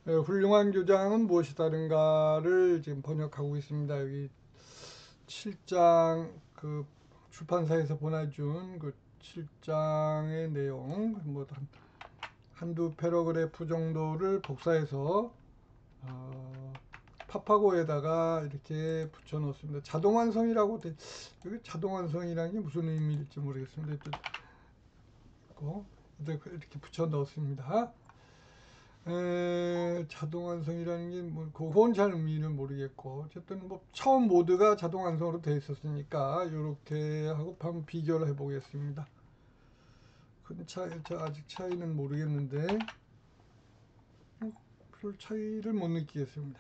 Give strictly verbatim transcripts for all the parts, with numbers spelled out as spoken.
예, 훌륭한 교장은 무엇이 다른가를 지금 번역하고 있습니다. 여기 칠 장 그 출판사에서 보내준 그 칠 장의 내용 뭐 한, 한두 패러그래프 정도를 복사해서 어, 파파고에다가 이렇게 붙여 놓습니다. 자동완성이라고 돼, 여기 자동완성이라는 게 무슨 의미일지 모르겠습니다. 또 이렇게 붙여 넣었습니다. 에, 자동완성이라는 게 뭐, 그건 잘 의미를 모르겠고, 어쨌든 뭐, 처음 모드가 자동완성으로 되어 있었으니까, 이렇게 하고 한번 비교를 해보겠습니다. 큰 차이, 저 아직 차이는 모르겠는데, 별 차이를 못 느끼겠습니다.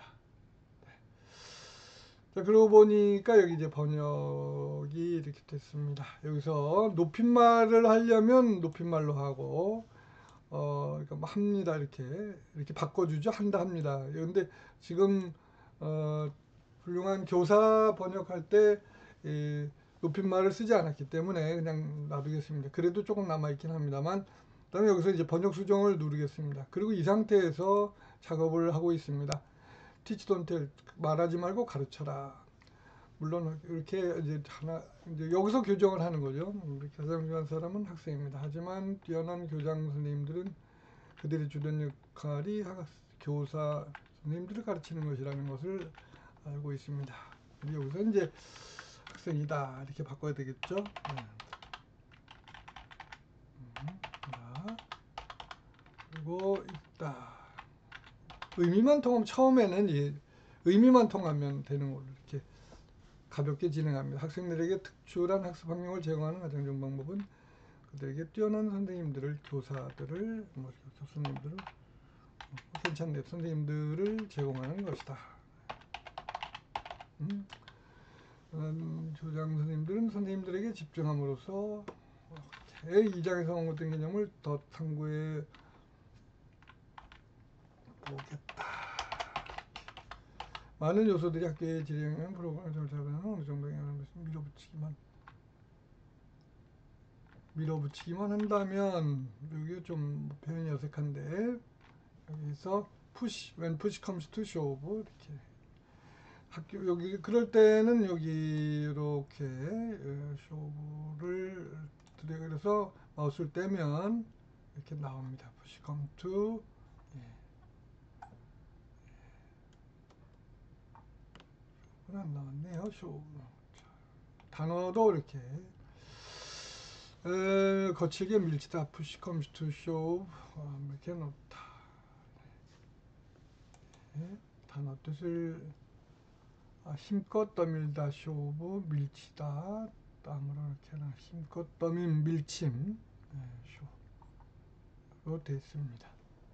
자, 그러고 보니까 여기 이제 번역이 이렇게 됐습니다. 여기서 높임말을 하려면 높임말로 하고, 어, 그러니까 뭐 합니다. 이렇게, 이렇게 바꿔주죠. 한다 합니다. 그런데 지금, 어, 훌륭한 교사 번역할 때, 이, 높임말을 쓰지 않았기 때문에 그냥 놔두겠습니다. 그래도 조금 남아있긴 합니다만, 그 다음에 여기서 이제 번역 수정을 누르겠습니다. 그리고 이 상태에서 작업을 하고 있습니다. teach don't tell, 말하지 말고 가르쳐라. 물론 이렇게 이제 하나 이제 여기서 교정을 하는 거죠. 가장 중요한 사람은 학생입니다. 하지만 뛰어난 교장 선생님들은 그들의 주된 역할이 학, 교사 선생님들을 가르치는 것이라는 것을 알고 있습니다. 여기서 이제 학생이다 이렇게 바꿔야 되겠죠. 네. 음, 자, 그리고 있다. 의미만 통하면 처음에는 이 의미만 통하면 되는 걸로 이렇게 가볍게 진행합니다. 학생들에게 특출한 학습 환경을 제공하는 가장 좋은 방법은 그들에게 뛰어난 선생님들을, 교사들을, 뭐 교수님들을, 뭐 괜찮네, 선생님들을 제공하는 것이다. 음, 음, 교장 선생님들은 선생님들에게 집중함으로써 이 장에서 언급된 개념을 더 탐구해 보겠다. 많은 요소들이 학교에 진행하는 프로그램을 절차하는 어느 정도 영향을 미치는 밀어붙이기만 밀어붙이기만 한다면 여기 좀 표현이 어색한데 여기서 push when push comes to shove 이렇게 학교 여기 그럴 때는 여기 이렇게 shove를 그래서 마우스를 떼면 이렇게 나옵니다. push come to 예. 안 나왔네요. shove 단어도 이렇게 에, 거칠게 밀치다 push comes to shove 어, 이렇게 놓다 예. 단어 뜻을 아, 힘껏 떠밀다 쇼브 밀치다 땀으로 이렇게 하나 힘껏 떠민 밀침 네, 쇼로 됐습니다.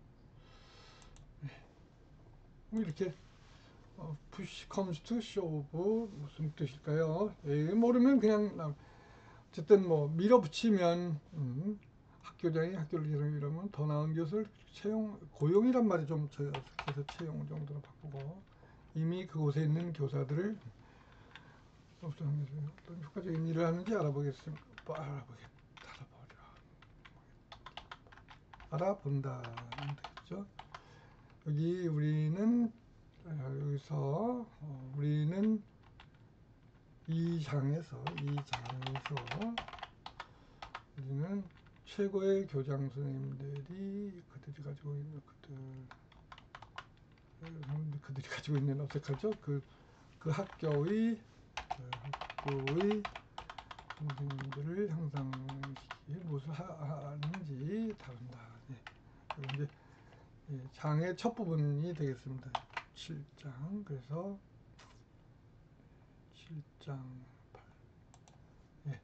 네. 이렇게 어, push comes to shove 무슨 뜻일까요? 예, 모르면 그냥 어쨌든 뭐 밀어붙이면 음, 학교장이 학교를 이러면 더 나은 교수를 채용 고용이란 말이 좀 저어서 채용 정도로 바꾸고 이미 그곳에 있는 교사들을 어떤 효과적인 일을 하는지 알아보겠습니다. 알아보겠다. 알아본다는 뜻이죠. 여기 우리는 여기서 우리는 이 장에서 이 장에서 우리는 최고의 교장 선생님들이 그들이 가지고 있는 그들 그들이 가지고 있는 어색하죠. 그, 그 학교의 그 학교의 선생님들을 향상시키기 무엇을 하는지 다룬다. 네. 이제 장의 첫 부분이 되겠습니다. 칠 장 그래서 칠 장 팔 예,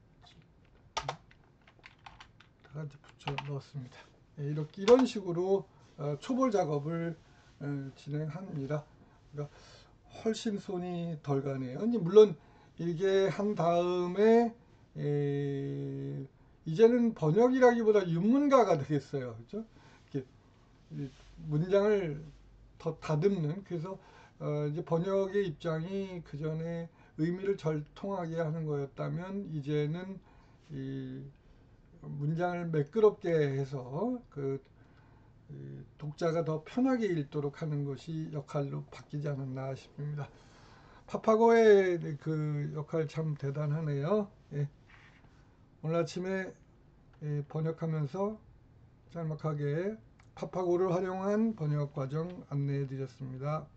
다 같이 붙여 넣었습니다. 예, 이렇게 이런 식으로 어, 초벌 작업을 어, 진행합니다. 그러니까 훨씬 손이 덜 가네요. 물론 이게 한 다음에 에, 이제는 번역이라기보다 윤문가가 되겠어요. 그렇죠? 이렇게 문장을 더 다듬는 그래서 어, 이제 번역의 입장이 그 전에 의미를 절통하게 하는 거였다면 이제는 이 문장을 매끄럽게 해서 그 이 독자가 더 편하게 읽도록 하는 것이 역할로 바뀌지 않았나 싶습니다. 파파고의 그 역할 참 대단하네요. 예. 오늘 아침에 예, 번역하면서 짤막하게 파파고를 활용한 번역 과정 안내해 드렸습니다.